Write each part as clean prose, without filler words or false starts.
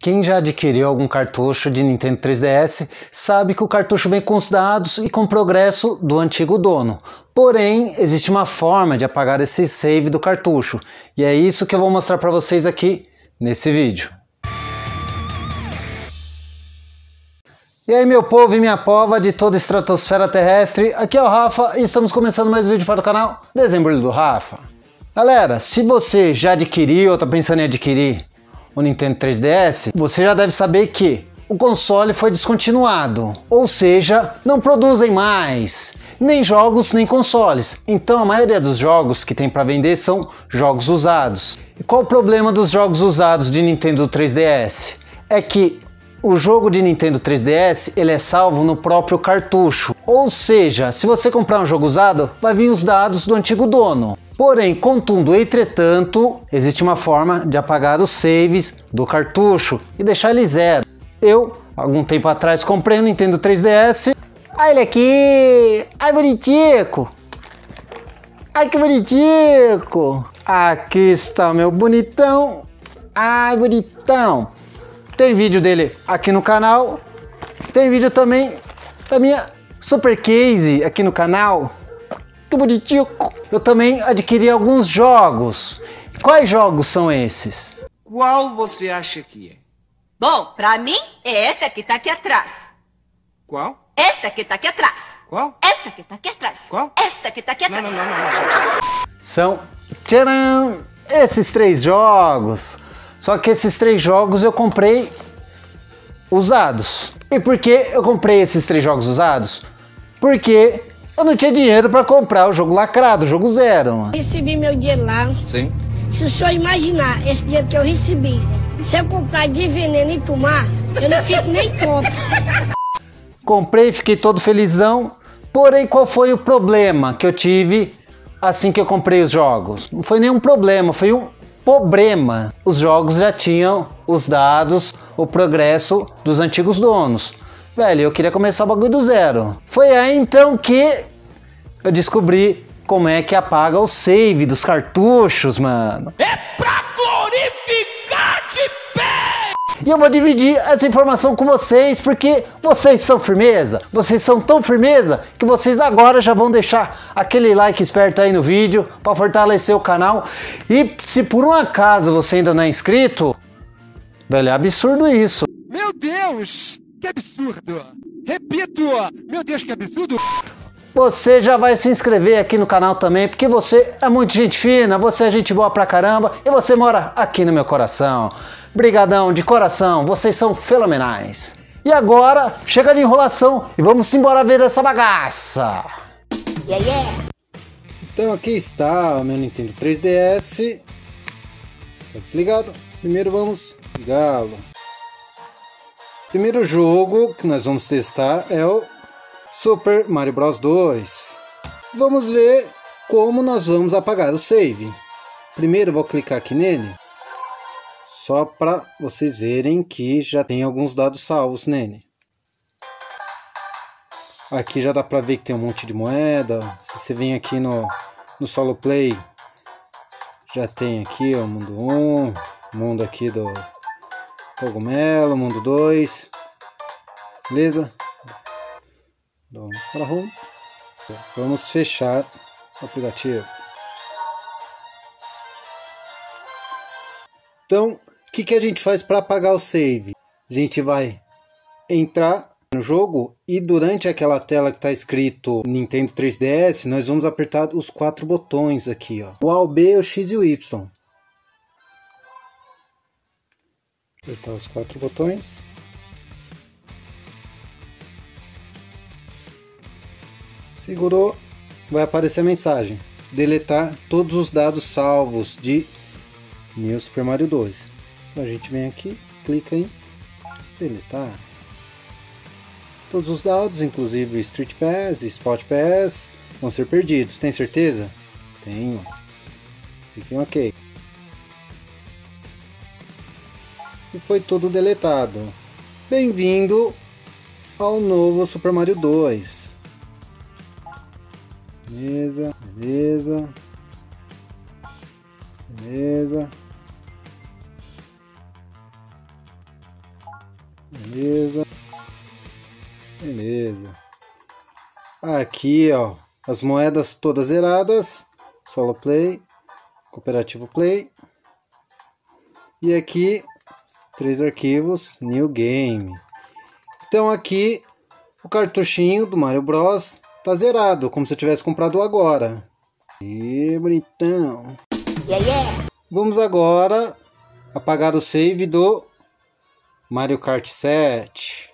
Quem já adquiriu algum cartucho de Nintendo 3DS sabe que o cartucho vem com os dados e com o progresso do antigo dono. Porém, existe uma forma de apagar esse save do cartucho, e é isso que eu vou mostrar para vocês aqui nesse vídeo. E aí, meu povo e minha pova de toda a estratosfera terrestre, aqui é o Rafa e estamos começando mais um vídeo para o canal Dezembro do Rafa. Galera, se você já adquiriu ou está pensando em adquirir o Nintendo 3DS, você já deve saber que o console foi descontinuado, ou seja, não produzem mais nem jogos nem consoles. Então a maioria dos jogos que tem para vender são jogos usados. E qual o problema dos jogos usados de Nintendo 3DS? É que o jogo de Nintendo 3DS ele é salvo no próprio cartucho, ou seja, se você comprar um jogo usado, vai vir os dados do antigo dono. Porém, contudo, entretanto, existe uma forma de apagar os saves do cartucho e deixar ele zero. Eu, algum tempo atrás, comprei um Nintendo 3DS. Olha ele aqui! Ai, bonitico! Ai, que bonitico! Aqui está o meu bonitão! Ai, bonitão! Tem vídeo dele aqui no canal. Tem vídeo também da minha Super Case aqui no canal. Que bonitico! Eu também adquiri alguns jogos. Quais jogos são esses? Qual você acha que é? Bom, pra mim é esta que tá aqui atrás. Qual? Esta que tá aqui atrás. Qual? Esta que tá aqui atrás. Qual? Esta que tá aqui atrás. Não. São, tcharam, esses 3 jogos. Só que esses 3 jogos eu comprei usados. E por que eu comprei esses 3 jogos usados? Porque eu não tinha dinheiro para comprar o jogo lacrado, o jogo zero. Recebi meu dinheiro lá. Sim. Se o senhor imaginar esse dinheiro que eu recebi, se eu comprar de veneno e tomar, eu não fico nem tonto. Comprei, fiquei todo felizão. Porém, qual foi o problema que eu tive assim que eu comprei os jogos? Não foi nenhum problema, foi um problema. Os jogos já tinham os dados, o progresso dos antigos donos. Velho, eu queria começar o bagulho do zero. Foi aí então que eu descobri como é que apaga o save dos cartuchos, mano. É pra glorificar de pé! E eu vou dividir essa informação com vocês, porque vocês são firmeza. Vocês são tão firmeza que vocês agora já vão deixar aquele like esperto aí no vídeo para fortalecer o canal. E se por um acaso você ainda não é inscrito, velho, é absurdo isso. Meu Deus, que absurdo! Repito, meu Deus, que absurdo! Você já vai se inscrever aqui no canal também, porque você é muito gente fina, você é gente boa pra caramba e você mora aqui no meu coração. Brigadão, de coração, vocês são fenomenais. E agora, chega de enrolação e vamos embora ver essa bagaça. Então aqui está o meu Nintendo 3DS. Está desligado. Primeiro vamos ligá-lo. Primeiro jogo que nós vamos testar é o Super Mario Bros 2. Vamos ver como nós vamos apagar o save. Primeiro eu vou clicar aqui nele, só para vocês verem que já tem alguns dados salvos nele. Aqui já dá para ver que tem um monte de moeda. Se você vem aqui no Solo Play, já tem aqui o mundo 1, mundo aqui do cogumelo, mundo 2, beleza? Vamos para home. Vamos fechar o aplicativo. Então, o que a gente faz para apagar o save? A gente vai entrar no jogo e durante aquela tela que está escrito Nintendo 3DS, nós vamos apertar os 4 botões aqui, ó. O A, o B, o X e o Y. Apertar os 4 botões. Segurou, vai aparecer a mensagem: deletar todos os dados salvos de New Super Mario 2. Então a gente vem aqui, clica em deletar. Todos os dados, inclusive Street Pass e Spot Pass, vão ser perdidos. Tem certeza? Tenho. Clique em OK. E foi tudo deletado. Bem-vindo ao novo Super Mario 2. Beleza, beleza, beleza. Beleza. Beleza. Aqui, ó, as moedas todas zeradas. Solo Play, Cooperativo Play. E aqui, 3 arquivos, New Game. Então aqui, o cartuchinho do Mario Bros tá zerado, como se eu tivesse comprado agora. E bonitão. Vamos agora apagar o save do Mario Kart 7.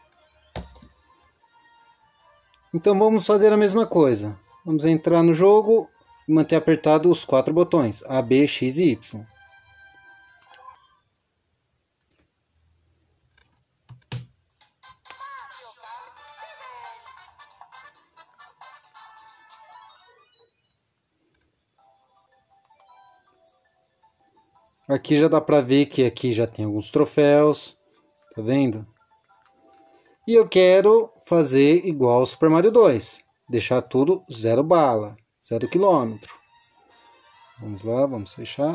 Então vamos fazer a mesma coisa. Vamos entrar no jogo e manter apertado os 4 botões A, B, X e Y. Aqui já dá pra ver que aqui já tem alguns troféus, tá vendo? E eu quero fazer igual ao Super Mario 2, deixar tudo 0 bala, 0 quilômetro. Vamos lá, vamos fechar.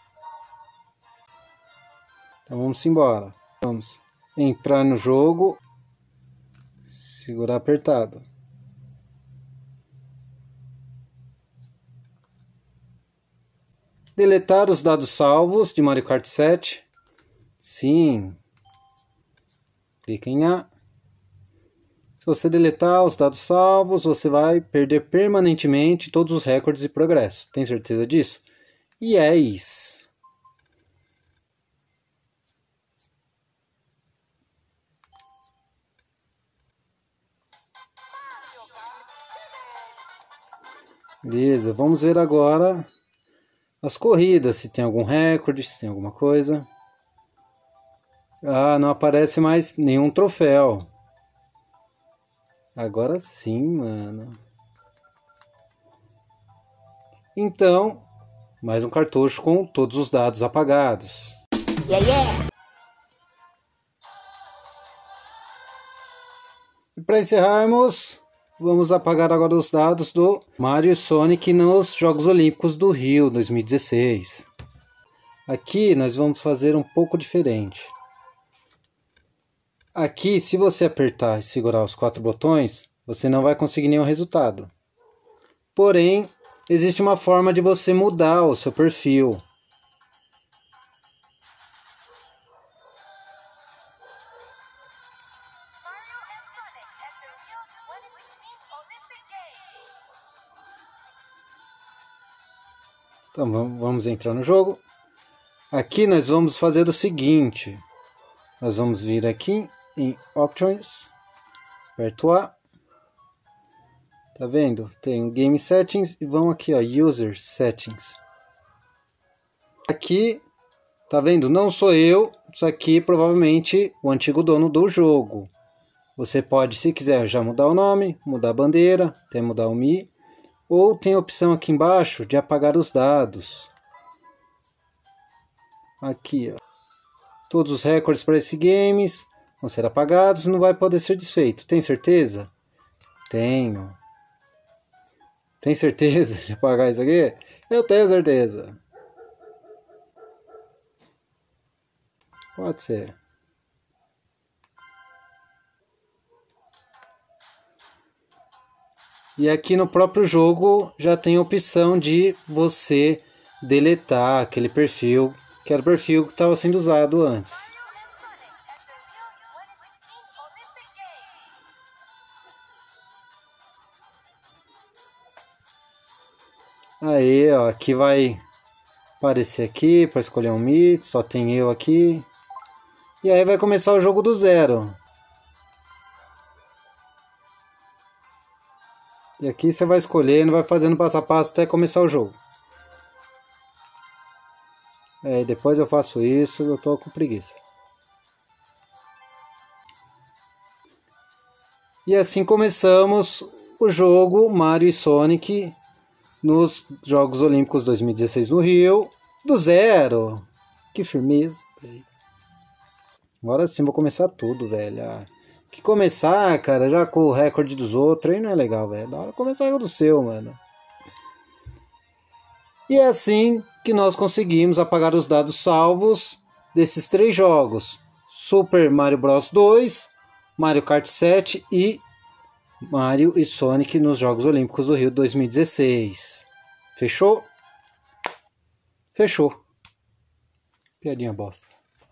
Então vamos embora. Vamos entrar no jogo, segurar apertado. Deletar os dados salvos de Mario Kart 7. Sim. Clique em A. Se você deletar os dados salvos, você vai perder permanentemente todos os recordes e progresso. Tem certeza disso? Yes. Beleza, vamos ver agora as corridas, se tem algum recorde, se tem alguma coisa. Ah, não aparece mais nenhum troféu. Agora sim, mano. Então, mais um cartucho com todos os dados apagados. E para encerrarmos, vamos apagar agora os dados do Mario e Sonic nos Jogos Olímpicos do Rio 2016. Aqui nós vamos fazer um pouco diferente. Aqui, se você apertar e segurar os 4 botões, você não vai conseguir nenhum resultado. Porém, existe uma forma de você mudar o seu perfil. Então vamos entrar no jogo. Aqui nós vamos fazer o seguinte. Nós vamos vir aqui em Options, aperto A. Tá vendo? Tem Game Settings e vão aqui, ó, User Settings. Aqui, tá vendo? Não sou eu, isso aqui provavelmente o antigo dono do jogo. Você pode, se quiser, já mudar o nome, mudar a bandeira, até mudar o Mi. Ou tem a opção aqui embaixo de apagar os dados. Aqui, ó. Todos os recordes para esses games vão ser apagados e não vai poder ser desfeito. Tem certeza? Tenho. Tem certeza de apagar isso aqui? Eu tenho certeza. Pode ser. E aqui no próprio jogo já tem a opção de você deletar aquele perfil, que era o perfil que estava sendo usado antes. Aí, ó, aqui vai aparecer aqui para escolher um mito, só tem eu aqui. E aí vai começar o jogo do zero. E aqui você vai escolhendo, vai fazendo passo a passo até começar o jogo. Aí depois eu faço isso, eu tô com preguiça. E assim começamos o jogo Mario e Sonic nos Jogos Olímpicos 2016 no Rio, do zero. Que firmeza. Agora sim vou começar tudo, velho. Que começar, cara, já com o recorde dos outros, aí não é legal, velho. Da hora começar com o do seu, mano. E é assim que nós conseguimos apagar os dados salvos desses 3 jogos. Super Mario Bros 2, Mario Kart 7 e Mario e Sonic nos Jogos Olímpicos do Rio 2016. Fechou? Fechou. Piadinha bosta.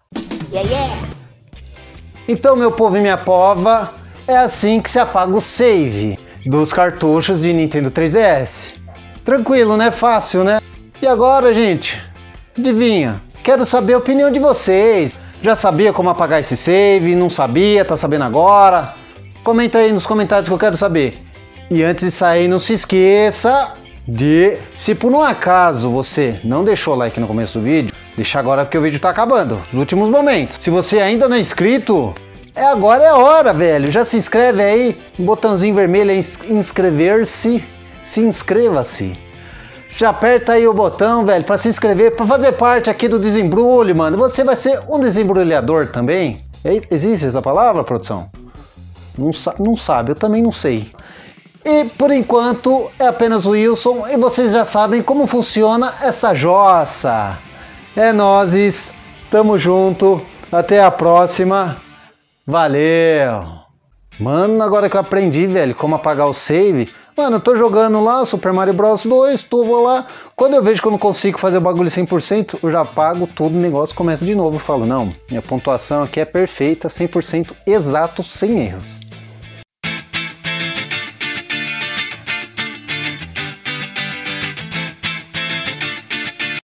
Então, meu povo e minha pova, é assim que se apaga o save dos cartuchos de Nintendo 3DS. Tranquilo, né? Fácil, né? E agora, gente, adivinha? Quero saber a opinião de vocês. Já sabia como apagar esse save? Não sabia? Tá sabendo agora? Comenta aí nos comentários que eu quero saber. E antes de sair, não se esqueça de, se por um acaso você não deixou o like no começo do vídeo, deixa agora porque o vídeo tá acabando, os últimos momentos. Se você ainda não é inscrito, agora é a hora, velho. Já se inscreve aí, um botãozinho vermelho aí, inscrever-se, se inscreva-se. Já aperta aí o botão, velho, pra se inscrever, pra fazer parte aqui do desembrulho, mano. Você vai ser um desembrulhador também. Existe essa palavra, produção? Não sabe, eu também não sei. E por enquanto é apenas o Wilson e vocês já sabem como funciona essa jossa. É nóis, tamo junto, até a próxima, valeu! Mano, agora que eu aprendi, velho, como apagar o save, mano, eu tô jogando lá Super Mario Bros 2, vou lá, quando eu vejo que eu não consigo fazer o bagulho 100%, eu já apago tudo, o negócio começa de novo, eu falo, não, minha pontuação aqui é perfeita, 100% exato, sem erros.